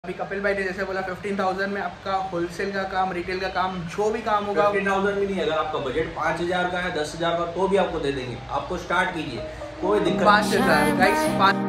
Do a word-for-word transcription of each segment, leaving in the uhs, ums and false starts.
अभी कपिल भाई ने जैसे बोला फिफ्टीन थाउजेंड में आपका होलसेल का काम, रिटेल का काम, जो भी काम होगा फिफ्टीन थाउजेंड भी नहीं, अगर आपका बजट पाँच हजार का है, दस हजार का, तो भी आपको दे देंगे। आपको स्टार्ट कीजिए, कोई दिक्कत पाँच नहीं। हजार गाइस, पाँच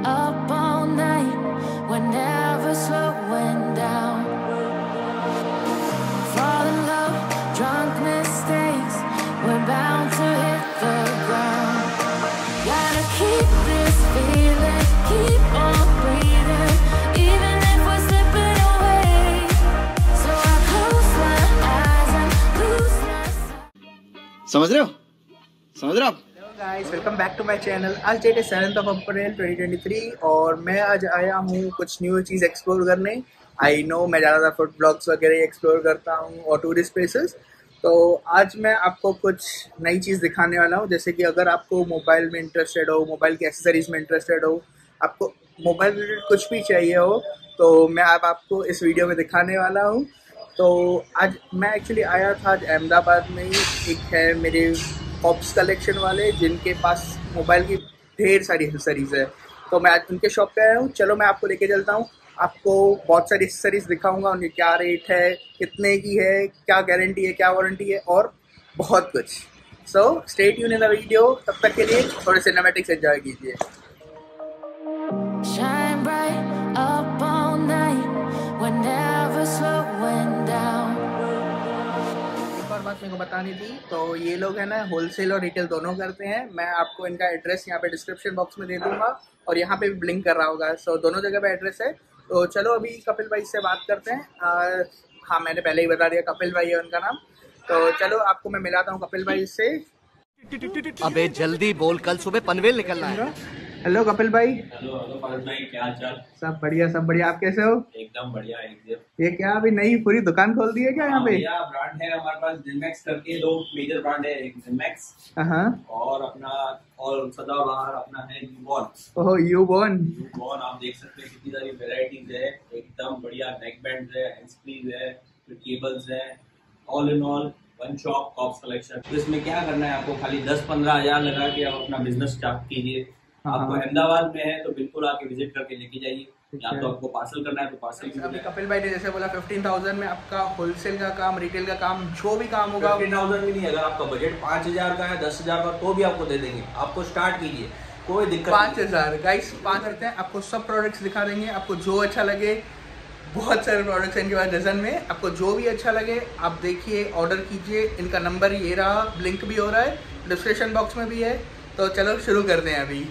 समझ रहे हो समझ रहे हो आप। Hello guys, welcome back to my channel. आज डेट है seventh of April twenty twenty three और मैं आज आया हूँ कुछ न्यू चीज़ एक्सप्लोर करने। आई नो मैं ज़्यादातर फूड ब्लॉग्स वगैरह एक्सप्लोर करता हूँ और टूरिस्ट प्लेसेस, तो आज मैं आपको कुछ नई चीज़ दिखाने वाला हूँ। जैसे कि अगर आपको मोबाइल में इंटरेस्टेड हो, मोबाइल के एक्सेसरीज में इंटरेस्टेड हो, आपको मोबाइल रिलेटेड कुछ भी चाहिए हो, तो मैं अब आपको इस वीडियो में दिखाने वाला हूँ। तो आज मैं एक्चुअली आया था अहमदाबाद में ही, एक है मेरे ऑप्स कलेक्शन वाले जिनके पास मोबाइल की ढेर सारी एक्सेसरीज़ है, तो मैं आज उनके शॉप पे आया हूँ। चलो मैं आपको लेके चलता हूँ, आपको बहुत सारी एक्सेसरीज दिखाऊंगा, उनके क्या रेट है, कितने की है, क्या गारंटी है, क्या वारंटी है और बहुत कुछ। So stay tune in the video. तब तक के लिए थोड़े सिनेमैटिक्स एंजॉय कीजिए। बात मेरे को बतानी थी, तो ये लोग है ना होलसेल और रिटेल दोनों करते हैं। मैं आपको इनका एड्रेस यहाँ पे डिस्क्रिप्शन बॉक्स में दे दूंगा और यहाँ पे भी ब्लिंक कर रहा होगा। सो दोनों जगह पे एड्रेस है। तो चलो अभी कपिल भाई से बात करते हैं। आ, हाँ, मैंने पहले ही बता दिया, कपिल भाई है उनका नाम। तो चलो आपको मैं मिलाता हूँ कपिल भाई से। अबे जल्दी बोल, कल सुबह पनवेल निकलना है। हेलो कपिल भाई। हेलो हेलो पारस भाई, क्या हाल चाल? सब बढ़िया सब बढ़िया, आप कैसे हो? एकदम बढ़िया एकदम। ये क्या अभी नई पूरी दुकान खोल दी है क्या यहाँ पे? हाँ, ब्रांड है हमारे पास जिमैक्स करके, दो मेजर ब्रांड है, एक जिमैक्स हाँ और अपना और सदाबहार अपना है यूबॉर्न। ओह यूबॉर्न। यूबॉर्न आप देख सकते हैं कितनी सारी वेराइटीज है, एकदम बढ़िया नेक बैंड है, हैंड स्प्रीज है, केबल्स है, all in all one shop कॉप्स कलेक्शन। तो इसमें क्या करना है, आपको खाली दस पंद्रह हजार लगा के आप अपना बिजनेस स्टार्ट कीजिए। आपको अहमदाबाद में है तो बिल्कुल आके विजिट करके लेके जाइए, या तो आपको पार्सल करना है तो पार्सल। अभी कपिल भाई ने जैसे बोला फिफ्टीन थाउजेंड में आपका होलसेल का काम, रिटेल का काम, जो भी काम होगा। फिफ्टीन थाउजेंड भी नहीं, अगर आपका बजट पाँच हजार का है, दस हजार का, तो भी आपको दे देंगे। आपको स्टार्ट कीजिए, कोई दिक्कत। पाँच हजार गाइस, पाँच करते हैं, आपको सब प्रोडक्ट्स दिखा देंगे, आपको जो अच्छा लगे। बहुत सारे प्रोडक्ट्स हैं इनके पास डजन में, आपको जो भी अच्छा लगे आप देखिए, ऑर्डर कीजिए। इनका नंबर ये रहा, लिंक भी हो रहा है, डिस्क्रिप्शन बॉक्स में भी है। तो चलो शुरू करते हैं अभी।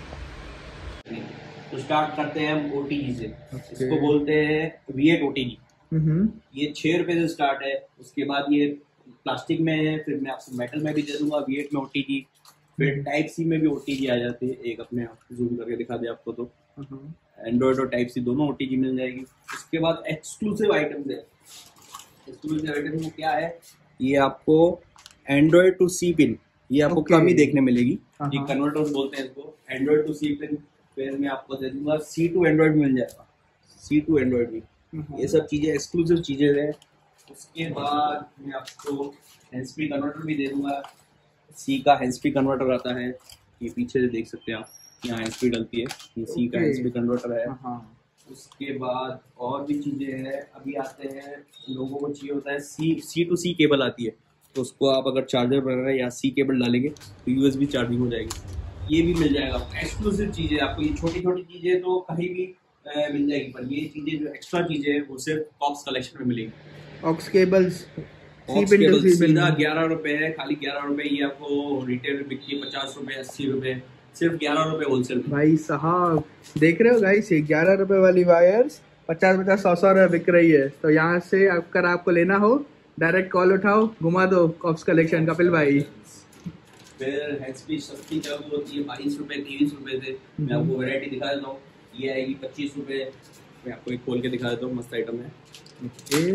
तो स्टार्ट करते हैं हम ओटीजी से। okay. इसको बोलते हैं वी एट ओटीजी। ये छह रुपए से स्टार्ट है। उसके बाद ये प्लास्टिक में है, फिर मैं आपको मेटल में भी दे दूंगा वी एट में ओटीजी। फिर टाइप सी में भी ओटीजी आ जाती है, एक अपने जूम करके दिखा दे आपको तो एंड्रॉइड और टाइप सी दोनों ओटीजी मिल जाएगी। उसके बाद एक्सक्लूसिव आइटम्स है। एक्सक्लूसिव आइटम क्या है, ये आपको एंड्रॉइड टू सी पिन, ये आपको okay. कम ही देखने मिलेगी। ये कन्वर्टर्स बोलते हैं इसको, एंड्रॉइड टू सी पिन। फिर मैं आपको दे दूंगा सी टू एंड्रॉइड मिल जाएगा, सी टू एंड्रॉइड भी। ये सब चीजें एक्सक्लूसिव चीजें हैं। उसके बाद मैं आपको हैंड्स फ्री कन्वर्टर भी दे दूंगा। सी का हैंड्स फ्री कन्वर्टर आता है, ये पीछे से देख सकते हैं आप, यहाँ हैंड्स फ्री डलती है, ये सी का हैंड्स फ्री कन्वर्टर है। उसके बाद और भी चीजें हैं। अभी आते हैं, लोगों को चाहिए होता है सी सी टू सी केबल आती है, तो उसको आप अगर चार्जर वगैरह या सी केबल डालेंगे तो यूएसबी चार्जिंग हो जाएगी, ये भी मिल जाएगा। एक्सक्लूसिव चीजें आपको, ये छोटी छोटी चीजें तो कहीं भी आ, मिल जाएगी, पर ये चीजें जो एक्स्ट्रा चीजें हैं वो सिर्फ कॉप्स कलेक्शन में मिलेगी। ऑक्स केबल्स सीधा ग्यारह रुपए है, खाली ग्यारह रुपए। ये आपको रिटेल में बिकती है पचास रुपए, अस्सी रुपए, सिर्फ ग्यारह रुपए होलसेल। भाई साहब देख रहे हो गाइस, ये ग्यारह रुपए वाली वायर्स पचास पचास सौ सौ रुपए बिक रही है। तो यहाँ से अगर आपको लेना हो, डायरेक्ट कॉल उठाओ, घुमा दो कॉप्स कलेक्शन कपिल भाई। फिर हैंड्स-फ्री सस्ती चालू होती है बाईस रुपए, तेईस रुपए से। मैं आपको वैरायटी दिखा देता हूँ। ये आएगी पच्चीस रुपए। मैं आपको एक खोल के दिखा देता हूँ, मस्त आइटम है। ओके,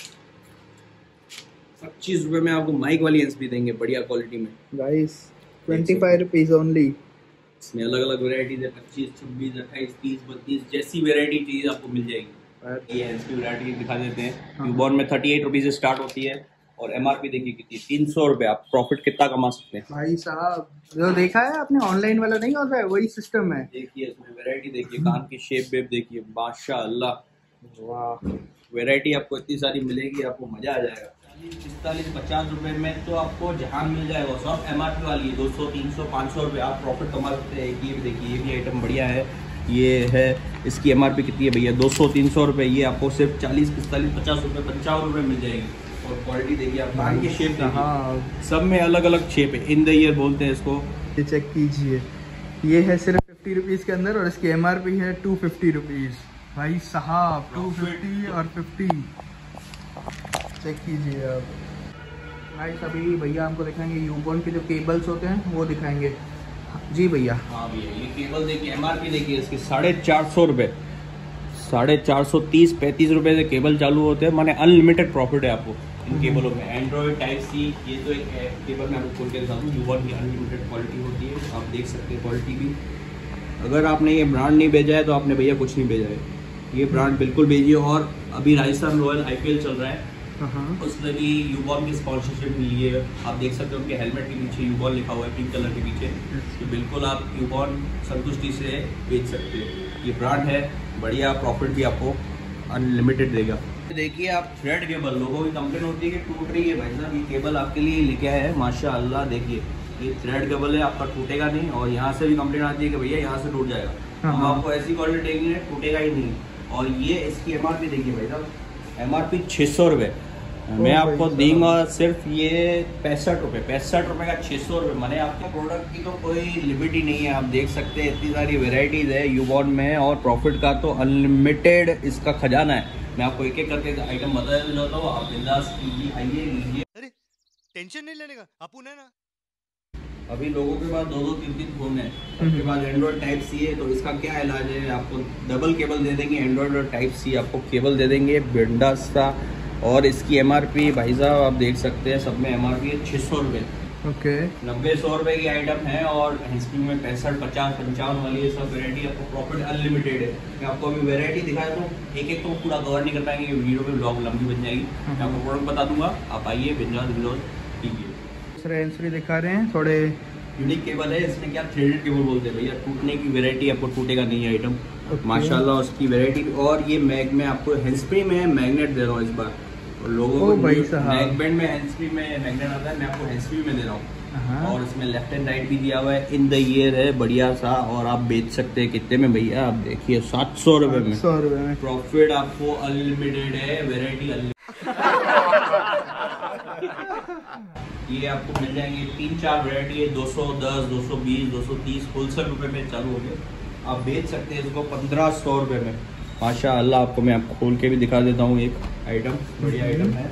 पच्चीस रुपए में आपको माइक वाली हैंड्स-फ्री देंगे, बढ़िया क्वालिटी में guys. Twenty five rupees only. इसमें अलग अलग वेराइटीज है, पच्चीस, छब्बीस, अट्ठाईस, तीस, बत्तीस, जैसी वेरायटी चाहिए आपको मिल जाएगी। ये हैंड्स-फ्री वेरायटी दिखा देते हैं। यूबॉर्न में थर्टी एट रुपीज से स्टार्ट होती है और एमआरपी देखिए कितनी, तीन सौ रुपए। आप प्रॉफिट कितना कमा सकते हैं भाई साहब। जो देखा है आपने ऑनलाइन वाला नहीं होता है, वही सिस्टम है। देखिए इसमें वैरायटी देखिए, कान की शेप वेप देखिए, माशाल्लाह वाह, वैरायटी आपको इतनी सारी मिलेगी, आपको मजा आ जाएगा। पिस्तालीस पचास रुपए में तो आपको जहां मिल जाएगा, सब एम आर पी वाली है। दो सौ तीन सौ पाँच सौ रुपये आप प्रॉफिट कमा सकते हैं। ये भी देखिए, ये भी आइटम बढ़िया है। ये है, इसकी एम आर पी कितनी है भैया? दो सौ तीन सौ रुपये। ये आपको सिर्फ चालीस पिस्तालीस पचास रुपये पंचावन रुपये मिल जाएगी। और क्वालिटी देखिए आप, कान के शेप, हाँ सब में अलग अलग शेप है। इन द ईयर बोलते हैं इसको। ये चेक कीजिए, ये है सिर्फ फिफ्टी रुपीज़ के अंदर और इसकी एम आर पी है टू फिफ्टी रुपीज़। भाई साहब, टू फिफ्टी और फिफ्टी, चेक कीजिए आप। भाई अभी भैया हमको दिखाएंगे यूबॉर्न के जो केबल्स होते हैं वो दिखाएंगे। जी भैया। हाँ भैया, ये केबल देखिए, एम आर पी देखिए इसकी साढ़े चार सौ रुपये, साढ़े चार सौ तीस पैंतीस रुपये से केबल चालू होते हैं। माने अनलिमिटेड प्रॉफिट है आपको इन केबलों में। एंड्रॉयड टाइप सी, ये तो एक केबल मैं आपको खोल के दिखाता हूँ। यूबॉर्न की अनलिमिटेड क्वालिटी होती है, आप देख सकते हैं क्वालिटी भी। अगर आपने ये ब्रांड नहीं भेजा है तो आपने भैया कुछ नहीं भेजा है। ये ब्रांड बिल्कुल भेजिए। और अभी Rajasthan royal I P L चल रहा है, उसमें भी यूबॉर्न की स्पॉन्सरशिप मिली है। आप देख सकते हो उनके हेलमेट के पीछे यूबॉर्न लिखा हुआ है पिंक कलर के पीछे। तो बिल्कुल आप यूबॉर्न संतुष्टि से बेच सकते हो। ये ब्रांड है बढ़िया, प्रॉफिट भी आपको अनलिमिटेड देगा। देखिए आप, थ्रेड केबल, लोगों की कंप्लेन होती है कि टूट रही है। भाई साहब, ये केबल आपके लिए लेके आया है माशाअल्लाह। देखिए ये थ्रेड केबल है, आपका टूटेगा नहीं। और यहाँ से भी कंप्लेन आती है कि भैया यहाँ से टूट जाएगा। हम आपको ऐसी क्वालिटी देंगे, टूटेगा ही नहीं। और ये इसकी एम आर पी देखिए भाई साहब, एम आर पी छः सौ रुपये। मैं आपको दूंगा सिर्फ ये पैंसठ रुपये, पैंसठ रुपये का छः सौ रुपये। मैंने आपके प्रोडक्ट की तो कोई लिमिट ही नहीं है। आप देख सकते हैं इतनी सारी वेराइटीज़ है यूबॉर्न में। और प्रॉफिट का तो अनलिमिटेड इसका खजाना है। मैं आपको एक एक करके आइटम बता देता हूँ, आप बिंदास कीजिए, आइए लीजिए। अरे टेंशन नहीं लेने का, अपुन है ना। अभी लोगों के पास दो दो तीन तीन फोन है, उनके पास एंड्रॉयड टाइप सी है। तो इसका क्या इलाज है? आपको डबल केबल दे देंगे, एंड्रॉयड और टाइप सी आपको केबल दे देंगे बिंदास सा। और इसकी एम आर पी भाई साहब आप देख सकते हैं, सब में एम आर पी है छः सौ रुपये। ओके, नब्बे सौ रुपये की आइटम है। और हैंड्सफ्री में पैंसठ पचास पंचावन वाली ये सब वेरायटी आपको प्रॉफिट अनलिमिटेड है। मैं आपको अभी वेरायटी दिखाया तो एक एक तो पूरा कवर नहीं कर पाएंगे, वीडियो में ब्लॉग लंबी बन जाएगी। मैं आपको प्रोडक्ट बता दूंगा, आप आइए बिंदास बिंदास कीजिए। दूसरे हैंड्सफ्री दिखा रहे हैं, थोड़े यूनिक केबल है। इसमें क्या थ्रेडेड केबल बोलते हैं भैया। टूटने की वेरायटी, आपको टूटेगा नहीं आइटम माशाल्लाह उसकी वेरायटी। और ये मैग में आपको हैंड्सफ्री में मैग्नेट दे रहा हूँ इस बार। और लोगों को नेक बैंड में हैंड्सफ्री में मैग्नेट आता है, मैं आपको हैंड्सफ्री में दे रहा हूँ। और इसमें लेफ्ट एंड राइट भी दिया हुआ है। इन द ईयर है बढ़िया सा। और आप बेच सकते हैं कितने में भैया? आप देखिए सात सौ रुपये में, सौ रुपये में प्रॉफिट आपको अनलिमिटेड है। वेरायटी ये आपको मिल जाएंगे तीन चार वेरायटी है। दो सौ दस, दो सौ बीस, दो सौ तीस होलसेल रुपये में चालू हो गए। आप बेच सकते हैं इसको पंद्रह सौ रुपये में माशाअल्लाह। आपको मैं आपको खोल के भी दिखा देता हूँ एक आइटम, बढ़िया आइटम है।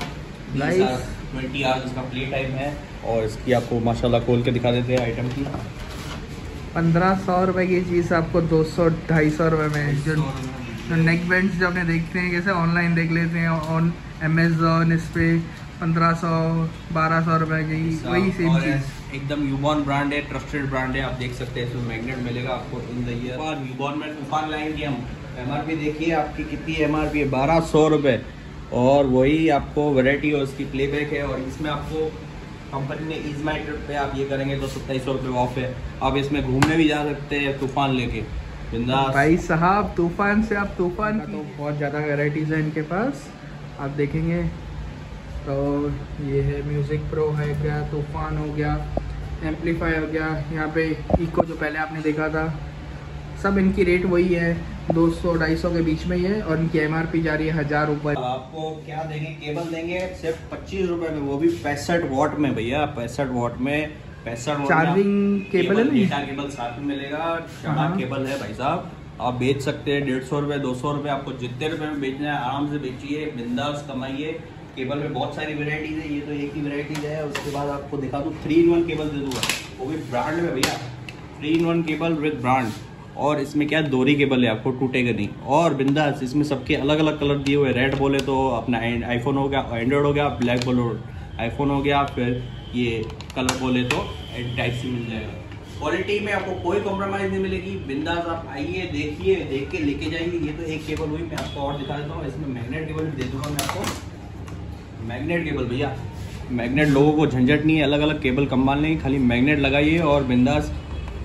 ट्वेंटी आवर्स इसका प्ले टाइम है। और इसकी आपको माशाल्लाह खोल के दिखा देते हैं आइटम की। पंद्रह सौ रुपये की चीज़ आपको दो सौ ढाई सौ रुपये में। जो जो नेक बैंड्स जो आपने देखते हैं, जैसे ऑनलाइन देख लेते हैं ऑन अमेजोन, इस पर पंद्रह सौ बारह सौ रुपये की, वही सेम चीज़। एकदम यूबॉर्न ब्रांड है, ट्रस्टेड ब्रांड है। आप देख सकते हैं इसमें मैग्नेट मिलेगा आपको इन द ईयर। यूबॉर्न में तूफान लाएंगे हम। एम आर पी देखिए आपकी कितनी एम आर पी है, बारह सौ रुपये। और वही आपको वैरायटी और उसकी प्लेबैक है। और इसमें आपको कंपनी ने ईज माई ट्रिप पे आप ये करेंगे तो सत्ताईस सौ रुपये ऑफ है। आप इसमें घूमने भी जा सकते हैं तूफान लेके बिंदास। भाई साहब तूफान से आप तूफान का तो बहुत ज़्यादा वेराइटीज़ है इनके पास, आप देखेंगे तो। ये है म्यूज़िक प्रो है गया, तूफान हो गया, एम्पलीफाई हो गया। यहाँ पे इको जो पहले आपने देखा था, सब इनकी रेट वही है, दो सौ ढाई सौ के बीच में ही है। और इनकी एम आर पी जा रही है हज़ार रुपये। आपको क्या देंगे? केबल देंगे सिर्फ पच्चीस रुपये में, वो भी पैंसठ वॉट में भैया, पैंसठ वॉट में। पैंसठ चार्जिंग केबल है, डेटा केबल साथ में मिलेगा। शाना केबल है भाई साहब, आप बेच सकते हैं डेढ़ सौ रुपये दो सौ रुपये। आपको जितने रुपये में बेचना है आराम से बेचिए, बिंदास कमाइए। केबल में बहुत सारी वेराइटीज़ है, ये तो एक ही वेराइटीज़ है। उसके बाद आपको दिखा दूँ थ्री इन वन केबल दे दूँगा, वो भी ब्रांड में भैया। Three in one cable with brand. और इसमें क्या दोरी केबल है, आपको टूटेगा नहीं। और बिंदास इसमें सबके अलग अलग कलर दिए हुए। रेड बोले तो अपना आईफोन हो गया, एंड्रॉयड हो गया। ब्लैक बोलो आईफोन हो गया। फिर ये कलर बोले तो टाइप से मिल जाएगा। क्वालिटी में आपको कोई कॉम्प्रोमाइज़ नहीं मिलेगी। बिंदास आप आइए, देखिए, देख के लेके जाइए। ये तो एक केबल हुई, मैं आपको और दिखा देता हूँ। इसमें मैग्नेट केबल भी दे दूँगा मैं आपको। मैग्नेट केबल भैया, मैग्नेट लोगों को झंझट नहीं है अलग अलग केबल कंबालने की, खाली मैग्नेट लगाइए और बिंदास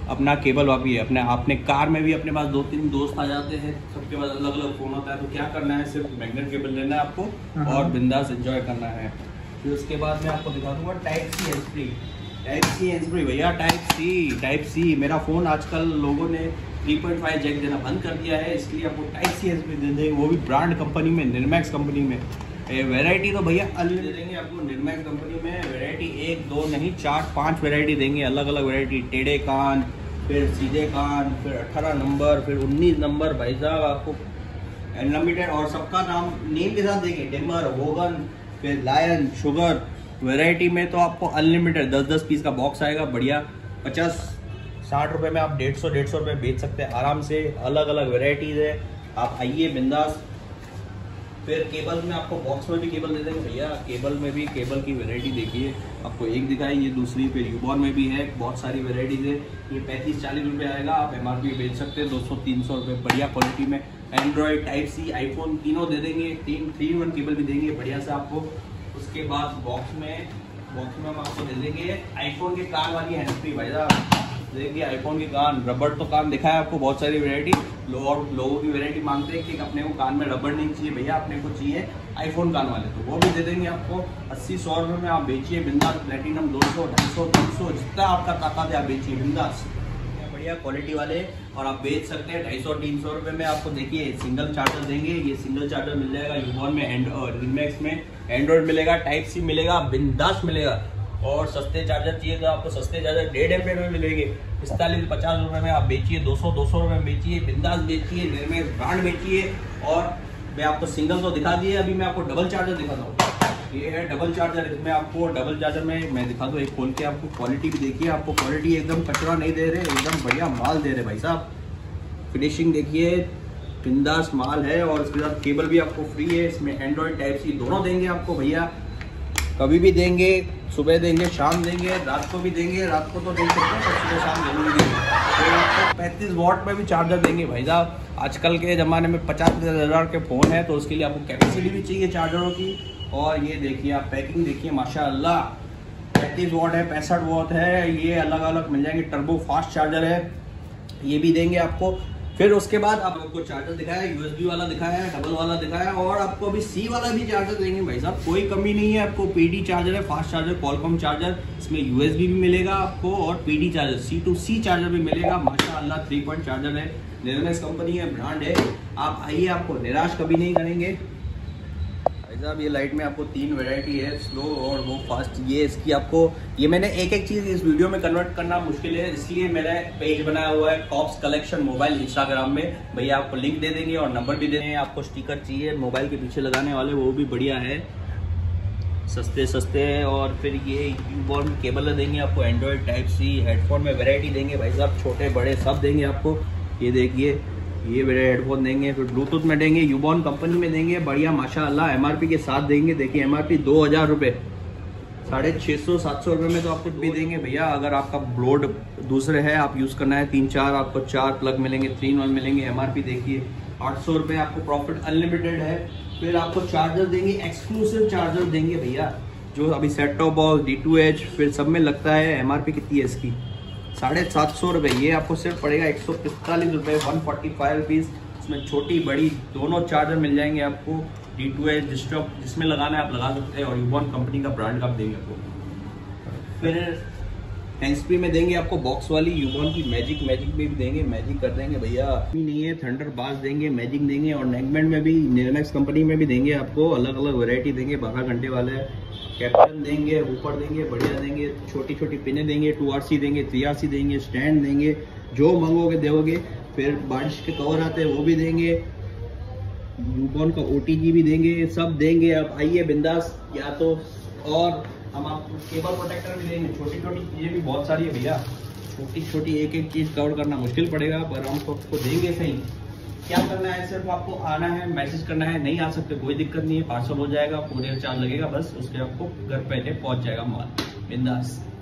अपना केबल वापी है। अपने अपने कार में भी अपने पास दो तीन दोस्त आ जाते हैं, सबके पास अलग अलग फ़ोन होता है, तो क्या करना है, सिर्फ मैग्नेट केबल लेना है आपको और बिंदास एंजॉय करना है। फिर उसके बाद मैं आपको दिखा दूँगा type C hands free. Type C hands free भैया, टाइप सी टाइप सी मेरा फ़ोन आजकल लोगों ने थ्री पॉइंट फाइव जैक देना बंद कर दिया है, इसलिए आपको टाइप सी हैंड्स फ्री दे देंगे, वो भी ब्रांड कंपनी में, निर्मैक्स कंपनी में। वैरायटी तो भैया अलग दे देंगे आपको निर्मैक्स कंपनी में। वैरायटी एक दो नहीं, चार पांच वैरायटी देंगे, अलग अलग वैरायटी। टेढ़े कान, फिर सीधे कान, फिर अठारह नंबर, फिर उन्नीस नंबर भाई साहब आपको अनलिमिटेड, और सबका नाम नेम के साथ देंगे, डिमर, वोगन, फिर लायन, शुगर। वैरायटी में तो आपको अनलिमिटेड दस दस पीस का बॉक्स आएगा बढ़िया। पचास साठ रुपये में आप डेढ़ सौ डेढ़ सौ रुपये बेच सकते हैं आराम से। अलग अलग वैरायटीज़ है, आप आइए बिंदास। फिर केबल में आपको बॉक्स में भी केबल दे देंगे भैया। केबल में भी केबल की वैरायटी देखिए, आपको एक दिखाई, ये दूसरी। फिर यूबॉन में भी है, बहुत सारी वैरायटीज़ है। ये पैंतीस चालीस रुपये आएगा, आप एम आर पी बेच सकते हैं दो सौ तीन सौ रुपये बढ़िया क्वालिटी में। एंड्रॉयड, टाइप सी, आईफोन तीनों दे देंगे, तीन थ्री वन केबल भी देंगे बढ़िया से आपको। उसके बाद बॉक्स में बॉक्स में हम आपको दे देंगे आईफोन के कान वाली हैंड्स फ्री भाई साहब। देखिए आईफोन के कान, रबड़ तो कान दिखा है आपको, बहुत सारी वैरायटी। लो, और लोगों की वैरायटी मांगते हैं कि अपने को कान में रबड़ नहीं चाहिए भैया, अपने को चाहिए आईफोन कान वाले, तो वो भी दे देंगे आपको। अस्सी सौ रुपये में आप बेचिए बिंदास। प्लेटिनम दो सौ ढाई सौ तीन सौ जितना आपका ताकत है आप बेचिए बिंदास, बढ़िया क्वालिटी वाले, और आप बेच सकते हैं ढाई सौ तीन सौ रुपये में। आपको देखिए सिंगल चार्जर देंगे, ये सिंगल चार्जर मिल जाएगा यूबॉन में एंड और निर्मैक्स में। एंड्रॉयड मिलेगा, टाइप सी मिलेगा, बिंदास मिलेगा। और सस्ते चार्जर चाहिए तो आपको सस्ते चार्जर डेढ़ एम्पेयर में मिलेंगे, पिस्तालीस पचास रुपये में आप बेचिए, दो सौ दो सौ रुपये में बेचिए, बिंदास बेचिए, निर्मैक्स ब्रांड बेचिए। और मैं आपको सिंगल तो दिखा दिए, अभी मैं आपको डबल चार्जर दिखाता हूँ। ये है डबल चार्जर, इसमें आपको डबल चार्जर में मैं दिखा दूँ एक खोल के आपको। क्वालिटी भी देखिए, आपको क्वालिटी एकदम कचरा नहीं दे रहे, एकदम बढ़िया माल दे रहे भाई साहब। फिनिशिंग देखिए, बिंदास माल है। और इसके साथ केबल भी आपको फ्री है, इसमें एंड्रॉयड टाइप सी दोनों देंगे आपको भैया, कभी भी देंगे, सुबह देंगे, शाम देंगे, रात को भी देंगे। रात को तो दे सकते हैं, पर सुबह शाम जरूर देंगे। तो आपको पैंतीस वॉट में भी चार्जर देंगे भाई साहब। आजकल के ज़माने में पचास हज़ार के फ़ोन है, तो उसके लिए आपको कैपेसिटी भी चाहिए चार्जरों की। और ये देखिए आप पैकिंग देखिए माशाल्लाह, पैंतीस वॉट है, पैंसठ वॉट है, ये अलग अलग मिल जाएंगे। टर्बो फास्ट चार्जर है, ये भी देंगे आपको। फिर उसके बाद आपको चार्जर दिखाया, यूएसबी वाला दिखाया, डबल वाला दिखाया, और आपको अभी सी वाला भी चार्जर देंगे भाई साहब। कोई कमी नहीं है, आपको पीडी चार्जर है, फास्ट चार्जर, क्वालकॉम चार्जर, इसमें यूएसबी भी मिलेगा आपको, और PD charger, C to C charger भी मिलेगा माशाअल्लाह। थ्री पॉइंट चार्जर है, निर्मैक्स कंपनी है, ब्रांड है। आप आइए, आपको निराश कभी नहीं करेंगे भाई साहब। ये लाइट में आपको तीन वैरायटी है, स्लो और वो फास्ट। ये इसकी आपको, ये मैंने एक एक चीज़ इस वीडियो में कन्वर्ट करना मुश्किल है, इसलिए मैंने पेज बनाया हुआ है टॉप्स कलेक्शन मोबाइल इंस्टाग्राम में। भैया आपको लिंक दे देंगे और नंबर भी दे देंगे। आपको स्टिकर चाहिए मोबाइल के पीछे लगाने वाले, वो भी बढ़िया है, सस्ते सस्ते हैं। और फिर ये यूबॉन केबल देंगे आपको, एंड्रॉयड टाइप सी, हेडफोन में वैरायटी देंगे भाई साहब, छोटे बड़े सब देंगे आपको। ये देखिए, ये मेरे हेडफोन देंगे, फिर ब्लूटूथ में देंगे, यूबॉन कंपनी में देंगे बढ़िया माशाअल्लाह, एमआरपी के साथ देंगे। देखिए एमआरपी दो हज़ार रुपये, साढ़े छः सौ सात सौ रुपये में तो आपको भी देंगे भैया। अगर आपका ब्लोड दूसरे है, आप यूज़ करना है तीन चार, आपको चार प्लग मिलेंगे, थ्री वन मिलेंगे। एमआरपी देखिए आठ सौ रुपये, आपको प्रॉफिट अनलिमिटेड है। फिर आपको चार्जर देंगे, एक्सक्लूसिव चार्जर देंगे भैया, जो अभी set top box, D to H, फिर सब में लगता है। एमआरपी कितनी है इसकी? साढ़े सात सौ रुपये। ये आपको सिर्फ पड़ेगा एक सौ पैंतालीस रुपये, वन फोर्टी फाइव रुपीज़। इसमें छोटी बड़ी दोनों चार्जर मिल जाएंगे आपको। डी टू एच, डिस्टॉप, जिसमें लगाना है आप लगा सकते हैं, और यूबॉन कंपनी का ब्रांड का देंगे आपको। फिर हैंड्स फ्री में देंगे आपको बॉक्स वाली यूबॉन की मैजिक, मैजिक में भी देंगे, मैजिक कर देंगे भैया। भी नहीं है, थंडर बाज देंगे, मैजिक देंगे, और नेकबैंड में भी निर्मैक्स कंपनी में भी देंगे आपको। अलग अलग वैरायटी देंगे, बारह घंटे वाले कैप्टन देंगे, ऊपर देंगे, बढ़िया देंगे, छोटी छोटी पिने देंगे, टू आर सी देंगे, थ्री आर सी देंगे, स्टैंड देंगे, जो मंगोगे दोगे। फिर बारिश के कवर आते हैं वो भी देंगे, यूबॉन का ओ टी जी भी देंगे, सब देंगे। आप आइए बिंदास। या तो और हम आपको केबल प्रोटेक्टर भी देंगे, छोटी छोटी चीज़ें भी बहुत सारी है भैया। छोटी छोटी एक एक चीज़ कवर करना मुश्किल पड़ेगा, पर हम आपको देंगे सही। क्या करना है, सिर्फ आपको आना है, मैसेज करना है। नहीं आ सकते कोई दिक्कत नहीं है, पार्सल हो जाएगा, पूरे चार्ज लगेगा बस, उसके आपको घर पहले पहुंच जाएगा माल बिंदास।